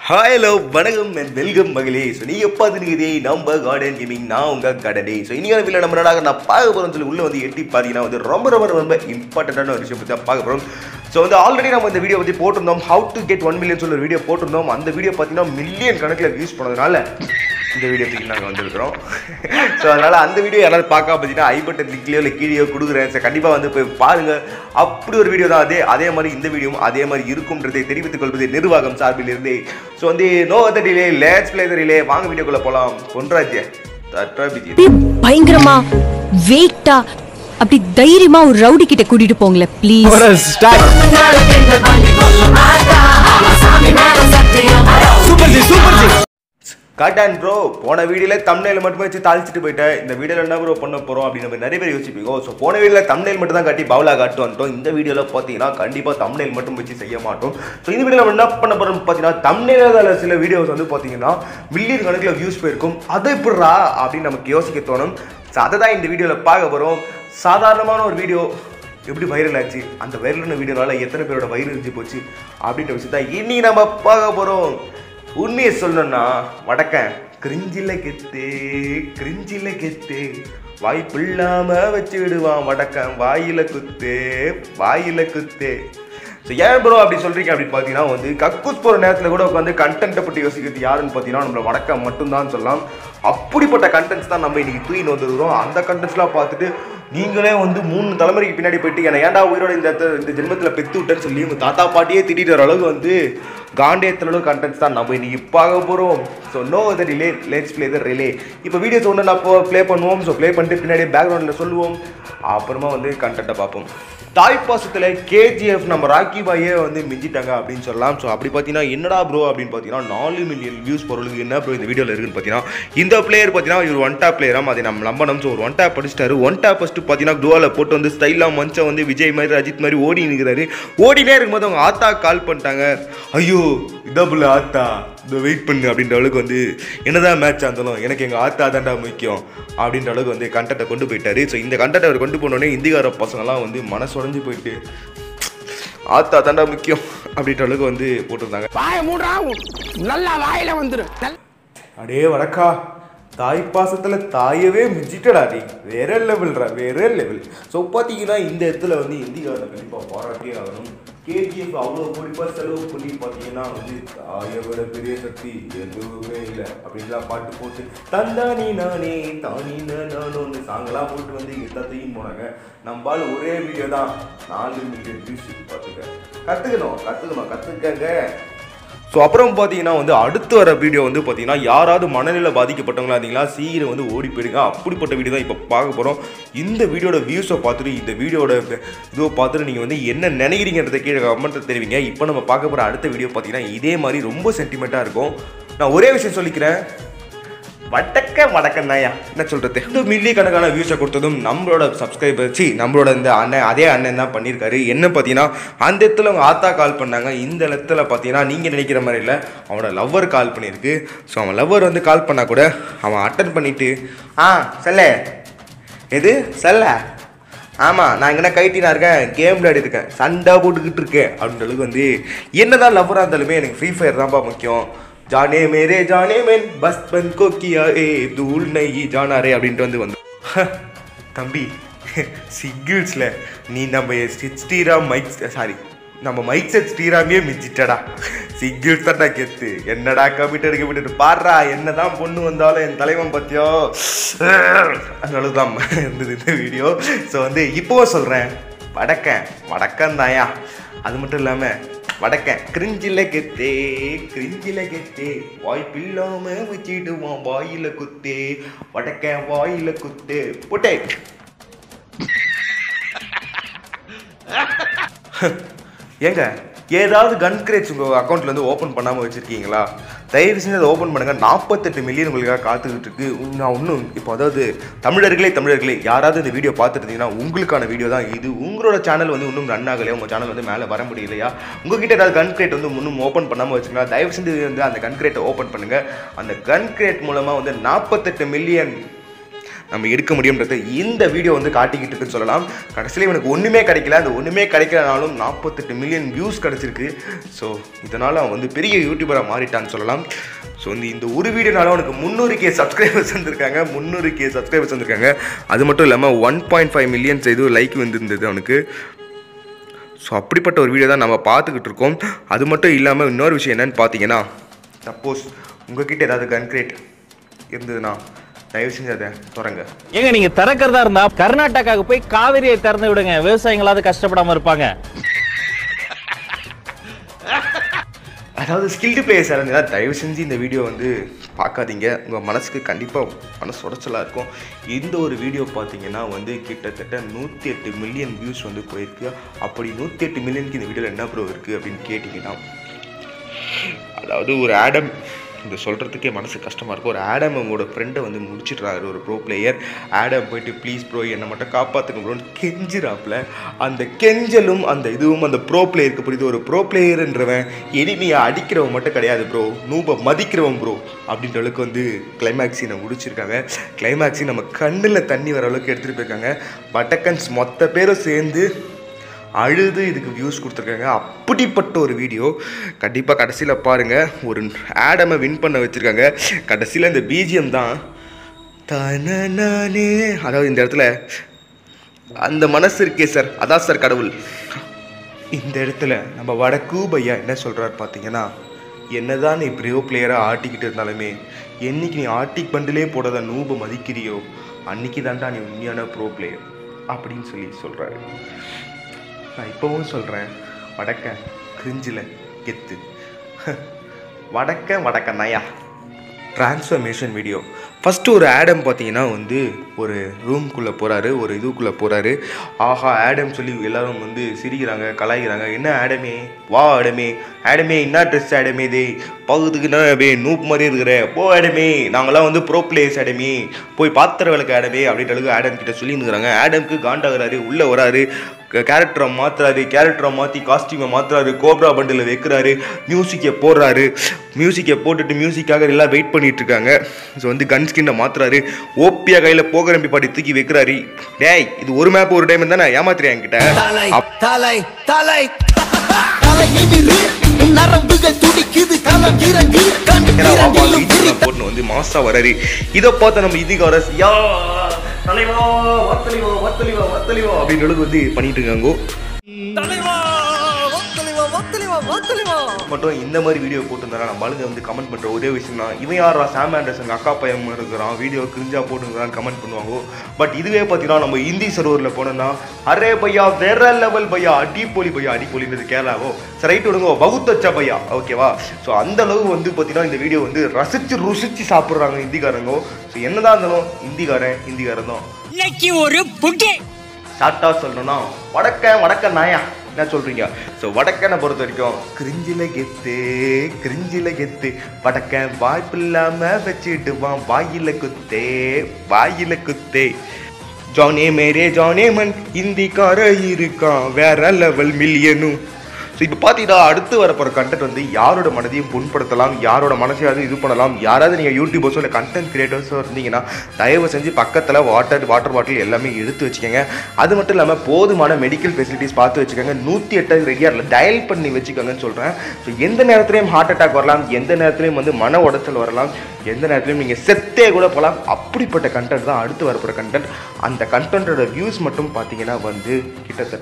Hi hello வணக்கம் and welcome மகளே. So நீ எப்போ நிற்கிறதே நம்ம கார்டன் கேமிங், நான் உங்கள் கார்டனே. ஸோ இன்னொரு வீட்டில் நம்ம நான் பார்க்க போகிறோம்னு சொல்லி உள்ளே வந்து எட்டி பார்த்தீங்கன்னா வந்து ரொம்ப இம்பார்ட்டண்ட்டான ஒரு விஷயம் பற்றி தான் பார்க்க போகிறோம். ஸோ வந்து ஆல்ரெடி நம்ம இந்த வீடியோ பற்றி போட்டிருந்தோம், ஹவு டு கெட் 1 million சொல்லி ஒரு வீடியோ போட்டிருந்தோம். அந்த வீடியோ பார்த்தீங்கன்னா மில்லியன் கணக்கில் வியூஸ் பண்ணதுனால இந்த வீடியோத்துக்கு நாங்கள் வந்திருக்கிறோம். ஸோ அதனால் அந்த வீடியோ யாராவது பார்க்க பார்த்தீங்கன்னா ஐ பட்டன் லிங்க்லேயோ இல்லை கீழே கொடுக்குறேன். ஸோ கண்டிப்பாக வந்து போய் பாருங்கள். அப்படி ஒரு வீடியோ தான் அதே மாதிரி இந்த வீடியோவும் அதே மாதிரி இருக்கும்ன்றதை தெரிவித்துக் கொள்வது நிர்வாகம் சார்பில் இருந்தே. ஸோ வந்து no other delay, let's play the relay. வாங்க வீடியோக்குள்ள போகலாம். பொன்ராஜ் பயங்கரமா வெயிட்டா அப்படி தைரியமா ஒரு ரவுடி கிட்ட கூட்டிட்டு போங்களேன் ப்ளீஸ். காட்டான் ப்ரோ, போன வீடியோவில் தம்ப்நெயில் மட்டுமே வச்சு தாளிச்சிட்டு போயிட்டேன். இந்த வீடியோவில் என்ன ப்ரோ பண்ண போகிறோம் அப்படின்னு நம்ம நிறைய பேர் யோசிப்பீங்க. ஸோ போன வீடியோவில் தம்ப்நெயில் மட்டும் தான் காட்டி பவுலா காட்டு வந்துட்டோம். இந்த வீடியோவில் பார்த்தீங்கன்னா கண்டிப்பாக தம்ப்நெயில் மட்டும் வச்சு செய்ய மாட்டோம். ஸோ இந்த வீடியோவில் நம்ம என்ன பண்ண போகிறோம்னு பார்த்தீங்கன்னா தம்ப்நெயிலில் சில வீடியோஸ் வந்து பார்த்தீங்கன்னா மில்லியன் கணக்கில் வியூஸ் போயிருக்கும். அதை எப்படிரா அப்படின்னு நமக்கு யோசிக்க தோணும். ஸோ அதை தான் இந்த வீடியோவில் பார்க்க போகிறோம். சாதாரணமான ஒரு வீடியோ எப்படி வைரல் ஆச்சு, அந்த வைரலான வீடியோனால எத்தனை பேரோட வயிறு இருந்துச்சு போச்சு அப்படின்ற விஷயத்தை இன்னைக்கு நம்ம பார்க்க போகிறோம். உண்மையை சொல்லணும்னா வடக்கன் கிரிஞ்சில கெத்து வாய்ப்பு இல்லாம வச்சு விடுவான் வடக்கன் வாயில குத்து. ஸோ ஏன் ப்ரோ அப்படி சொல்றீங்க அப்படின்னு பார்த்தீங்கன்னா வந்து கக்கூஸ் போகிற நேரத்தில் கூட உட்காந்து கண்டென்ட்டை பற்றி யோசிக்கிறது யாருன்னு பார்த்தீங்கன்னா நம்மளை வடக்கன் மட்டும்தான் சொல்லலாம். அப்படிப்பட்ட கண்டென்ட்ஸ் தான் நம்ம இன்னைக்கு தூயின்னு வந்துருக்கிறோம். அந்த கண்டென்ட்ஸ்லாம் பார்த்துட்டு நீங்களே வந்து 3 தலைமுறைக்கு பின்னாடி போயிட்டு என்னை ஏன்டா உயிரோட இந்த ஜென்மத்தில் பெற்று விட்டேன்னு சொல்லி உங்கள் தாத்தா பாட்டியே திட்டிட்டு வர அளவுக்கு வந்து காண்டேத்தளவு கண்டென்ட்ஸ் தான் நம்ம இன்னைக்கு பார்க்க போகிறோம். So no the relay, let's play the relay. இப்போ வீடியோஸ் ஒன்று நான் ப்ளே பண்ணுவோம். ஸோ ப்ளே பண்ணிட்டு பின்னாடி பேக்ரவுண்டில் சொல்லுவோம். அப்புறமா வந்து கண்டென்ட்டை பார்ப்போம். தாய்ப்பாசத்தில் கேஜிஎஃப் நம்ம ராக்கி பாயே வந்து மிஞ்சிட்டாங்க அப்படின்னு சொல்லலாம். ஸோ அப்படி பார்த்தீங்கன்னா என்னடா ப்ரோ அப்படின்னு பார்த்தீங்கன்னா 4 மில்லியன் வியூஸ் பொருளுக்கு என்ன ப்ரோ இந்த வீடியோவில் இருக்குன்னு பார்த்தீங்கன்னா இந்த பிளேயர் பார்த்தீங்கன்னா இவர் ஒன் டேப் பிளேயராம். அதை நம்ம நம்பணும். ஸோ ஒரு ஒன் டேப் படிச்சிட்டாரு. ஒன் டேப் ஃபஸ்ட்டு பார்த்தீங்கன்னா குளோவில் போட்டு வந்து ஸ்டைலாக மனுஷன் வந்து விஜய் மாதிரி அஜித் மாதிரி ஓடி நிற்கிறாரு. ஓடினே இருக்கும்போது அவங்க ஆத்தா கால் பண்ணிட்டாங்க. ஐயோ இதபுல ஆத்தா இந்த வெயிட் பண்ணு அப்படின்ற அளவுக்கு வந்து என்னதான் மேட்ச் ஆந்தாலும் எனக்கு எங்கள் ஆத்தா தாண்டா முக்கியம் அப்படின்ற அளவுக்கு வந்து கண்டென்ட்டை கொண்டு போயிட்டாரு. ஸோ இந்த கண்டென்ட்டை அவர் கொண்டு போனோடனே இந்திக்கார பசங்கள்லாம் வந்து மனசுடைஞ்சு போயிட்டு ஆத்தா தாண்டா முக்கியம் அப்படின்ற அளவுக்கு வந்து போட்டிருந்தாங்க. நல்லா வாயில வந்துடும். அடே வடக்கா, தாய்ப்பாசத்தில் தாயவே மிஞ்சிட்டடா நீ, வேற லெவல்ரா, வேற லெவல். ஸோ பார்த்தீங்கன்னா இந்த இடத்துல வந்து இந்தியாவில் கண்டிப்பாக பாராட்டே ஆகணும். கேஜிஎஃப் அவ்வளோ கோடிப்பா செலவு பண்ணி பார்த்தீங்கன்னா வந்து தாயை விட பெரிய சக்தி எதுவுமே இல்லை அப்படின்லாம் பாட்டு போட்டு தந்தானி நானே தானி நானோன்னு சாங்கெல்லாம் போட்டு வந்து எல்லாத்தையும் போனாங்க. நம்மளால் ஒரே வீடியோ தான் 4 மில்லியன் வியூஸ் பார்த்துக்க. கற்றுக்கங்க. ஸோ அப்புறம் பார்த்தீங்கன்னா வந்து அடுத்து வர வீடியோ வந்து பார்த்தீங்கன்னா யாராவது மனநிலை பாதிக்கப்பட்டவங்களா இருந்தீங்களா சீக்கிரம் வந்து ஓடி போயிடுங்க. அப்படிப்பட்ட வீடியோ தான் இப்போ பார்க்க போகிறோம். இந்த வீடியோட வியூஸை பார்த்துட்டு இந்த வீடியோட இதுவை பார்த்துட்டு நீங்கள் வந்து என்ன நினைக்கிறீங்கன்றதை கீழே கமெண்ட்டில் தெரிவிங்க. இப்போ நம்ம பார்க்க போகிற அடுத்த வீடியோ பார்த்தீங்கன்னா இதே மாதிரி ரொம்ப சென்டிமெண்ட்டாக இருக்கும். நான் ஒரே விஷயம் சொல்லிக்கிறேன், வடக்கன் தாயா என்ன சொல்கிறது. 2 மில்லியன் கணக்கான வியூஸை கொடுத்ததும் நம்மளோட சப்ஸ்கிரைபர் நம்மளோட இந்த அதே அண்ணன் தான் பண்ணியிருக்காரு. என்ன பார்த்தீங்கன்னா அந்த இடத்துல அவங்க ஆத்தா கால் பண்ணாங்க. இந்த இடத்துல பார்த்தீங்கன்னா நீங்கள் நினைக்கிற மாதிரி இல்லை, அவனோட லவ்வர் கால் பண்ணியிருக்கு. ஸோ அவன் லவ்வர் வந்து கால் பண்ணால் கூட அவன் அட்டன் பண்ணிவிட்டு சொல்ல எது சொல்ல ஆமாம் நான் இங்கே கைட்டினா இருக்கேன், கேம் விளையாடி இருக்கேன், சண்டை போட்டுக்கிட்டு இருக்கேன் அப்படின்ற அளவுக்கு வந்து என்னதான் லவ்வராக இருந்தாலுமே எனக்கு ஃப்ரீ ஃபயர் தான்ப்பா முக்கியம். ஜானே மேரே ஜானே மேன் பஸ் பன் கோ கியா ஏ தூள் நஹி ஜானா ரே அப்படின்ட்டு வந்து தம்பி சிங்கிள்ஸில் நீ நம்ம நம்ம மைக் செட் ஸ்ரீராமே மிஞ்சிட்டடா. சிங்கிள்ஸ் தான்டா கெத்து. என்னடா கமிட்டடு பாடுறா, என்னதான் பொண்ணு வந்தாலும் என் தலைவன் பற்றியோ அதனால தான் இருந்தது இந்த வீடியோ. ஸோ வந்து இப்போவும் சொல்கிறேன், வடக்கன் தாயா. அது மட்டும் இல்லாமல் வடக்கன் கிரிஞ்சில கெத்தே வாய்ப்பு இல்லாம வச்சிடுவான் வாயில குத்தே வடக்கன் வாயில குத்தே போட்டே. ஏங்க ஏதாவது கன் கிரேட்ஸ் உங்கள் அக்கௌண்ட்டில் வந்து ஓப்பன் பண்ணாமல் வச்சுருக்கீங்களா? தயவு செஞ்சு அதை ஓப்பன் பண்ணுங்கள். 48 மில்லியன் உங்களுக்காக காத்துக்கிட்டு இருக்கு. நான் இன்னும் இப்போ அதாவது தமிழர்களே யாராவது இந்த வீடியோ பார்த்துட்டு இருந்தீங்கன்னா உங்களுக்கான வீடியோ தான் இது. உங்களோட சேனல் வந்து இன்னும் ரன் ஆகலையா, உங்கள் சேனல் வந்து மேலே வர முடியலையா, உங்ககிட்ட ஏதாவது கன் கிரேட் வந்து இன்னும் ஓப்பன் பண்ணாமல் வச்சுக்கலாம், தயவு செஞ்சு வந்து அந்த கன் கிரேட்டை ஓப்பன் பண்ணுங்கள். அந்த கன் கிரேட் மூலமாக வந்து 48 மில்லியன் நம்ம எடுக்க முடியும்ன்றது இந்த வீடியோ வந்து காட்டிக்கிட்டு இருக்குன்னு சொல்லலாம். கடைசியில் இவனுக்கு ஒன்றுமே கிடைக்கல. அந்த ஒன்றுமே கிடைக்கலனாலும் 48 மில்லியன் வியூஸ் கிடச்சிருக்கு. ஸோ இதனால் அவன் வந்து பெரிய யூடியூபராக மாறிட்டான்னு சொல்லலாம். ஸோ இந்த ஒரு வீடியோனால அவனுக்கு 300K சப்ஸ்கிரைபர்ஸ் வந்திருக்காங்க. 300K சப்ஸ்கிரைபர்ஸ் வந்திருக்காங்க. அது மட்டும் இல்லாமல் 1.5 மில்லியன்ஸ் இது லைக் வந்துருந்தது அவனுக்கு. ஸோ அப்படிப்பட்ட ஒரு வீடியோ தான் நம்ம பார்த்துக்கிட்டு இருக்கோம். அது மட்டும் இல்லாமல் இன்னொரு விஷயம் என்னன்னு பார்த்தீங்கன்னா, சப்போஸ் உங்ககிட்ட ஏதாவது கன்கிரேட் இருந்ததுன்னா தயவு செஞ்சு அதை திறங்க. ஏங்க நீங்க திறக்கிறதா இருந்தா கர்நாடகாவுக்கு போய் காவிரியை திறந்து விடுங்க. விவசாயிகளாவது கஷ்டப்படாம இருப்பாங்க. அதாவது ஸ்கில்டு பிளேயர்ஸாக இருந்தால் தயவு செஞ்சு இந்த வீடியோ வந்து பார்க்காதீங்க. உங்கள் மனசுக்கு கண்டிப்பாக மனசு உடச்சலாக இருக்கும். இந்த ஒரு வீடியோ பார்த்தீங்கன்னா வந்து கிட்டத்தட்ட 108 மில்லியன் வியூஸ் வந்து போயிருக்கு. அப்படி 108 மில்லியனுக்கு இந்த வீடியோவில் என்ன ப்ரோ இருக்குது அப்படின்னு கேட்டிங்கன்னா, அதாவது ஒரு ஆடம், இந்த சொல்கிறதுக்கே மனசு கஷ்டமாக இருக்கும். ஒரு ஆடம் அவங்களோட ஃப்ரெண்டை வந்து முடிச்சிட்றாரு ஒரு ப்ரோ பிளேயர். ஆடம் போயிட்டு ப்ளீஸ் ப்ரோ என்னை மட்டும் காப்பாற்றுங்க ப்ரோன்னு கெஞ்சிராப்பில். அந்த கெஞ்சலும் அந்த இதுவும் அந்த ப்ரோ பிளேயருக்கு புரியுது. ஒரு ப்ரோ பிளேயருன்றவன் எளிமையை அடிக்கிறவன் மட்டும் கிடையாது ப்ரோ, நூபை மதிக்கிறவன் ப்ரோ அப்படின்ற அளவுக்கு வந்து கிளைமேக்ஸ் சீனை முடிச்சிருக்காங்க. கிளைமேக்ஸ் சீன் நம்ம கண்ணில் தண்ணி வர அளவுக்கு எடுத்துகிட்டு போயிருக்காங்க. பட்டக்கன்ஸ் மொத்த பேரும் சேர்ந்து அழுது இதுக்கு வியூஸ் கொடுத்துருக்காங்க. அப்படிப்பட்ட ஒரு வீடியோ கண்டிப்பாக கடைசியில் பாருங்கள். ஒரு ஆடமை வின் பண்ண வச்சுருக்காங்க. கடைசியில் இந்த பிஜிஎம் தான் தானே, அதாவது இந்த இடத்துல அந்த மனசு இருக்கே சார், அதான் சார் கடவுள். இந்த இடத்துல நம்ம வடக்கு பையா என்ன சொல்கிறாரு பார்த்தீங்கன்னா, என்னதான் நீ ப்ரோ பிளேயராக ஆட்டிக்கிட்டு இருந்தாலுமே என்னைக்கு நீ ஆட்டிக் பண்டிலே போடாத நூபை மதிக்கிறியோ அன்னைக்கு தான்டா நீ உண்மையான ப்ரோ பிளேயர் அப்படின்னு சொல்கிறாரு. நான் இப்போவும் சொல்கிறேன், வடக்க கிரிஞ்சில் கெத்து, வடக்க நயா. Transformation video. ஃபஸ்ட்டு ஒரு ஆடம் பார்த்தீங்கன்னா வந்து ஒரு ரூம்குள்ளே போகிறாரு, ஒரு இதுக்குள்ளே போகிறாரு. ஆஹா ஆடம் சொல்லி எல்லோரும் வந்து சிரிக்கிறாங்க, கலாய்க்கிறாங்க. என்ன ஆடமே, வா ஆடமே, ஆடமே என்ன ட்ரெஸ் ஆடமே, இதே பகுதுக்கு என்ன நூப் மாதிரி இருக்கிற, போ ஆடமே, நாங்களாம் வந்து ப்ரோ பிளேயர்ஸ் ஆடமே, போய் பாத்திர விளக்கு ஆடமே அப்படின்ற அளவுக்கு ஆடம் கிட்ட சொல்லியிருந்துக்கிறாங்க. ஆடம்க்கு காண்டாகிறாரு, உள்ளே வராரு, கேரக்டரை மாற்றுறாரு, கேரக்டரை மாற்றி காஸ்டியூமை மாற்றுறாரு, கோப்ரா பண்டில் வைக்கிறாரு, மியூசிக்கை போடுறாரு. மியூசிக்கை போட்டுட்டு மியூசிக்காக எல்லாம் வெயிட் பண்ணிட்டு இருக்காங்க. ஸோ வந்து கன் ஸ்கின்னை மாற்றுறாரு, ஓப்பியா கையில் போகரம்பி பாட்டி தூக்கி வைக்கிறாரு. டேய் இது ஒரு மேப் ஒரு டைம் தானே ஏமாத்துறியா என்கிட்ட போட்டு வந்து மாசா வராரு. இதை பார்த்த நம்ம இதுகாரஸ் யா தலைவா வத்தலிவா வத்தலிவா வத்தலிவா அப்படின்னு வந்து பண்ணிட்டு இருக்காங்க. மட்டும் இந்த மாதிரி வீடியோ போட்டுருந்தா நம்ம ஆளுங்க வந்து கமெண்ட் பண்ணுற ஒரே விஷயம் தான், இவன் யாரா சாம் ஆண்டர்சன் அக்கா பையன் இருக்கிறான், வீடியோ கிரிஞ்சா போட்டுருக்கிறான்னு கமெண்ட் பண்ணுவாங்க. பட் இதுவே பார்த்தீங்கன்னா நம்ம ஹிந்தி சர்வரில் போனோம்னா அரே பையா வேற லெவல் பையா, அடிப்பொலி பையா, அடிப்பொலின்றது கேரளாவோ சரி ரைட் விடுங்க பகுத் அச்சா பையா, ஓகேவா. ஸோ அந்த அளவு வந்து பார்த்தீங்கன்னா இந்த வீடியோ வந்து ருசிச்சு சாப்பிட்றாங்க ஹிந்திக்காரங்க. ஸோ என்னதான் இருந்தாலும் ஹிந்திக்காரன் தான். இன்னைக்கு ஒரு புகை ஷார்ட்டாக சொல்லணும்னா வடக்க நாயா என்ன சொல்கிறீங்க. ஸோ வடக்கனை பொறுத்த வரைக்கும் கிரிஞ்சில கெத்து வடக்க வாய்ப்பு இல்லாமல் வச்சுட்டுவான் வாயில குத்தே ஜானே மேரே ஜானே மன் ஹிந்திக்கார இருக்கான் வேற லெவல் மில்லியனும். ஸோ இப்போ பார்த்தீங்கன்னா அடுத்து வரப்போகிற கண்டென்ட் வந்து யாரோட மனதையும் புண்படுத்தலாம், யாரோட மனசையாவது இது பண்ணலாம். யாராவது நீங்கள் யூடியூபர்ஸோ இல்லை கண்டென்ட் கிரியேட்டர்ஸோ இருந்தீங்கன்னா தயவு செஞ்சு பக்கத்தில் வாட்டர் பாட்டில் எல்லாமே எடுத்து வச்சுக்கோங்க. அது மட்டும் இல்லாமல் போதுமான மெடிக்கல் ஃபெசிலிட்டிஸ் பார்த்து வச்சுக்கோங்க. 108 ரெடியாக டயல் பண்ணி வச்சுக்கோங்கன்னு சொல்கிறேன். ஸோ எந்த நேரத்துலையும் ஹார்ட் அட்டாக் வரலாம், எந்த நேரத்துலையும் வந்து மன உடைச்சல் வரலாம், எந்த நேரத்துலையும் நீங்கள் செத்தே கூட போகலாம். அப்படிப்பட்ட கண்டென்ட் தான் அடுத்து வரப்போகிற கண்டென்ட். அந்த கண்டென்ட்டோட வியூஸ் மட்டும் பார்த்தீங்கன்னா வந்து கிட்டத்தட்ட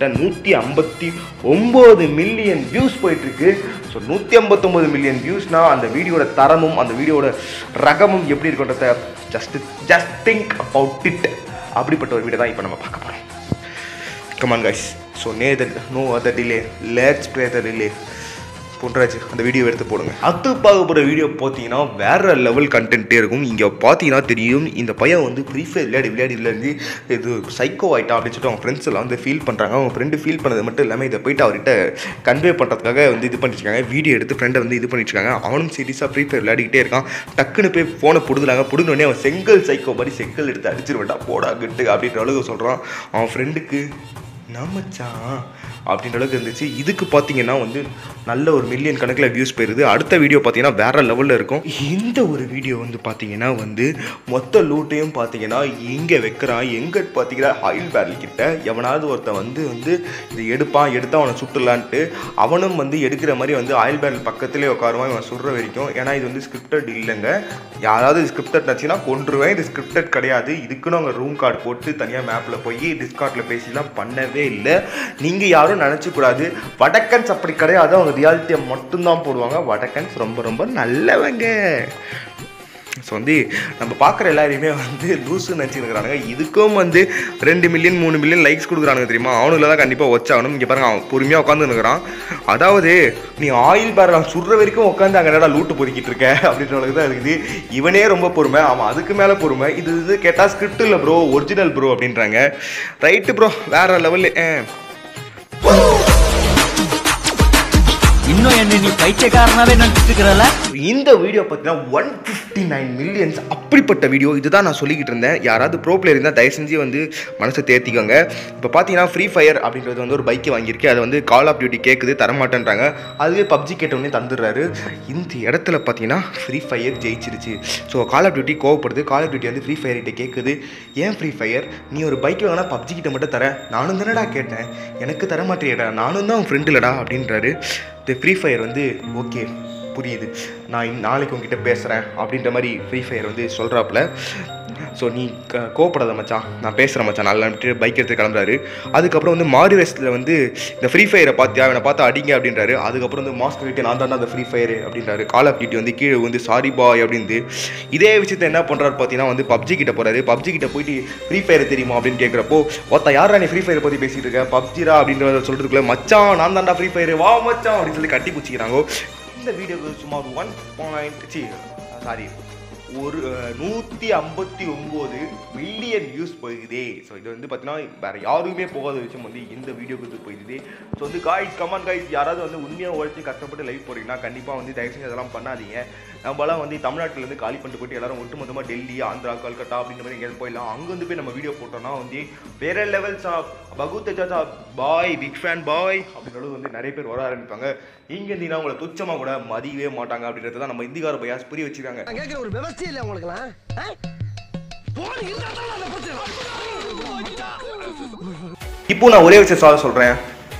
159 மில்லியன் வியூஸ் போயிட்டுருக்கு. ஸோ 159 மில்லியன் வியூஸ்னா அந்த வீடியோட தரமும் அந்த வீடியோட ரகமும் எப்படி இருக்குன்றத ஜஸ்ட் திங்க் அபவுட் இட். அப்படிப்பட்ட ஒரு வீடியோ தான் இப்போ நம்ம பார்க்க போகிறோம். Come on guys. So no other delay, let's play the relay. Ponraj அந்த வீடியோ எடுத்து போடுங்க. அது பார்க்க போகிற வீடியோ பார்த்தீங்கன்னா வேறு லெவல் கண்டென்ட்டே இருக்கும். இங்கே பார்த்தீங்கன்னா தெரியும் இந்த பையன் வந்து ஃப்ரீ ஃபயர் விளையாடி இது சைக்கோ ஆகிட்டா அப்படின்னு சொல்லிட்டு அவங்க ஃப்ரெண்ட்ஸ் எல்லாம் வந்து ஃபீல் பண்ணுறாங்க. அவங்க ஃப்ரெண்டு ஃபீல் பண்ணது மட்டும் இல்லாமல் இதை போயிட்டு அவர்கிட்ட கன்வே பண்ணுறதுக்காக வந்து இது பண்ணிட்டுருக்காங்க. வீடியோ எடுத்து ஃப்ரெண்டை வந்து இது பண்ணிட்டுருக்காங்க. அவனும் சீரியஸாக ஃப்ரீ ஃபயர் விளையாடிக்கிட்டே இருக்கான். டக்குன்னு போய் ஃபோனை பிடுங்குனோடனே அவன் செங்கல் சைக்கோ மாதிரி செங்கல் எடுத்து அடிச்சிருவேண்டா போடா கிட்டு அப்படின்ற அளவுக்கு சொல்கிறான். அவன் ஃப்ரெண்டுக்கு மச்சான் அப்படின்ற அளவுக்கு இருந்துச்சு. இதுக்கு பார்த்தீங்கன்னா வந்து நல்ல ஒரு மில்லியன் கணக்கில் வியூஸ் போயிருது. அடுத்த வீடியோ பார்த்தீங்கன்னா வேற லெவலில் இருக்கும். இந்த ஒரு வீடியோ வந்து பார்த்தீங்கன்னா வந்து மொத்த லூட்டையும் பார்த்தீங்கன்னா எங்கே வைக்கிறான், எங்கே பார்த்தீங்கன்னா ஆயில் பேரல் கிட்ட எவனாவது ஒருத்தன் வந்து இதை எடுத்தா அவனை சுட்டுலான்ட்டு அவனும் வந்து எடுக்கிற மாதிரி வந்து ஆயில் பேரல் பக்கத்துலேயே உட்காருவான் இவன் சுடுற வரைக்கும். ஏன்னா இது வந்து ஸ்கிரிப்டட் இல்லைங்க. யாராவது ஸ்கிரிப்டட் நச்சுன்னா கொண்டுருவேன். இது ஸ்கிரிப்டட் கிடையாது. இதுக்குன்னு அவங்க ரூம் கார்டு போட்டு தனியாக மேப்பில் போய் டிஸ்கார்டில் பேசிலாம் பண்ணவே இல்லை. நீங்கள் யாரும் நினச்சக்கூடாது வடக்கன்ஸ் அப்படி கிடையாது. அவங்க ரியாலிட்டியை மட்டும்தான் போடுவாங்க. வடக்கன்ஸ் ரொம்ப ரொம்ப நல்லவங்க. ஸோ வந்து நம்ம பார்க்குற எல்லாரையுமே வந்து லூஸுன்னு நினச்சிருக்கிறானுங்க. இதுக்கும் வந்து 2 மில்லியன் 3 மில்லியன் லைக்ஸ் கொடுக்குறானுங்க தெரியுமா. அவனுல தான் கண்டிப்பாக வச்சாகணும். இங்கே பாருங்க அவன் பொறுமையாக உட்காந்துருக்கிறான். அதாவது நீ ஆயில் பேரல் சுடுற வரைக்கும் உட்காந்து அங்கே என்னடா லூட்டு பொறுக்கிட்டு இருக்க அப்படின்ற அளவுக்கு தான் இருக்குது. இவனே ரொம்ப பொறுமை, அவன் அதுக்கு மேலே பொறுமை. இது கேட்டால் ஸ்கிரிப்ட் இல்லை ப்ரோ, ஒரிஜினல் ப்ரோ அப்படின்றாங்க. ரைட்டு ப்ரோ, வேற லெவலு. இன்னும் என்ன நீ பைத்தியக்காரனாவே நினைச்சிட்டு இருக்கறல. இந்த வீடியோ பார்த்தீங்கன்னா 159 மில்லியன்ஸ். அப்படிப்பட்ட வீடியோ இதுதான் நான் சொல்லிக்கிட்டு இருந்தேன். யாராவது ப்ரோ பிளேயர் இருந்தால் தயவு செஞ்சு வந்து மனசை தேர்த்திக்கோங்க. இப்போ பார்த்தீங்கன்னா ஃப்ரீ ஃபயர் அப்படின்றது வந்து ஒரு பைக்கை வாங்கியிருக்கேன். அதை வந்து கால் ஆஃப் டியூட்டி கேட்குது, தரமாட்டேன்றாங்க. அதுவே பப்ஜி கேட்டவுடனே தந்துடுறாரு. இந்த இடத்துல பார்த்தீங்கன்னா ஃப்ரீ ஃபயர் ஜெயிச்சிருச்சு. ஸோ கால் ஆஃப் டியூட்டி கோவப்படுது. கால் ஆஃப் டியூட்டி வந்து ஃப்ரீ ஃபயர் கிட்ட கேட்குது, ஏன் ஃப்ரீ ஃபயர் நீ ஒரு பைக் வாங்கினா பப்ஜி கிட்ட மட்டும் தரேன், நானும் தானடா கேட்டேன், எனக்கு தரமாட்டேடா, நானும் தான் உன் ஃப்ரெண்டு இல்லடா அப்படின்றாரு. ஃப்ரீ ஃபயர் வந்து ஓகே புரியுது, நான் நாளைக்கு உங்ககிட்ட பேசுகிறேன் அப்படின்ற மாதிரி ஃப்ரீ ஃபயர் வந்து சொல்கிறாப்புல. ஸோ நீ கோவப்படாத மச்சான், நான் பேசுகிறேன் மச்சான் நல்லா பைக் எடுத்து கிளம்புறாரு. அதுக்கப்புறம் வந்து மாரிவேஸ்டில் வந்து இந்த ஃப்ரீ ஃபயரை பார்த்தியா அவனை பார்த்து அடிங்க அப்படின்றாரு. அதுக்கப்புறம் வந்து மாஸ்க் கிட்டே நான் தான் அந்த ஃப்ரீ ஃபயர் அப்படின்றாரு. கால் ஆஃப் டியூட்டி வந்து கீழே வந்து சாரி பாய் அப்படின்னு இதே விஷயத்தை என்ன பண்ணுறாரு பார்த்தீங்கன்னா வந்து பப்ஜி கிட்ட போகிறாரு. பப்ஜி கிட்ட போயிட்டு ஃப்ரீ ஃபயர் தெரியுமா அப்படின்னு கேட்குறப்போ ஒருத்தா யாரா நீ ஃப்ரீ ஃபயரை பற்றி பேசிகிட்டு இருக்க, பப்ஜிரா அப்படின்றத சொல்கிறதுக்குள்ள மச்சான் நான் தான்டா ஃப்ரீ ஃபயர் வா மச்சான் அப்படின்னு சொல்லி கட்டி பிடிச்சிக்கிறாங்க. இந்த வீடியோக்கு சுமார் 159 மில்லியன் வியூஸ் போகுது. ஸோ இது வந்து பார்த்தீங்கன்னா வேறு யாருமே போகாத விஷயம் வந்து இந்த வீடியோக்கு இது போயிடுது. ஸோ வந்து காய்ஸ் கமான் காய்ஸ், யாராவது வந்து உண்மையாக உழைச்சி கஷ்டப்பட்டு லைவ் போகிறீங்கன்னா கண்டிப்பாக வந்து தயவு செஞ்சு அதெல்லாம் பண்ணாதீங்க. நம்மளாம் வந்து தமிழ்நாட்டிலேருந்து காலி பண்ணிட்டு போயிட்டு எல்லாரும் ஒட்டுமொத்தமாக டெல்லி, ஆந்திரா, கல்கட்டா அப்படின்ற மாதிரி எங்கேயாவது போயிடலாம். அங்கே வந்து போய் நம்ம வீடியோ போட்டோம்னா வந்து வேற லெவல்ஸ் பகுத் தேஜா பாய், பிக் ஃபேன் பாய் அப்படின்றது வந்து நிறைய பேர் வர ஆரம்பிப்பாங்க. இங்கே இருந்தீங்கன்னா உங்களை துச்சமாக கூட மதியவே மாட்டாங்க அப்படின்றது தான் நம்ம இந்திகார பையாஸ் புரிய வச்சுருக்காங்க. ஒரு விவசாயம் இல்லை உங்களுக்குலாம். இப்போ நான் ஒரே விஷயம் சொல்கிறேன்,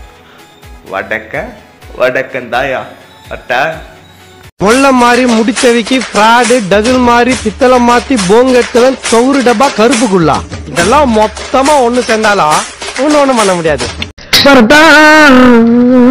வடக்கன் தாயா அட்டா முள்ள மாதிரி முடிச்சவைக்கு ஃப்ராடு, டகுல் மாதிரி பித்தளை மாத்தி போங்க எடுத்தவன் சவுறு டப்பா கருப்புக்குள்ளா. இதெல்லாம் மொத்தமா ஒண்ணு சேர்ந்தாலா ஒண்ணு பண்ண முடியாது.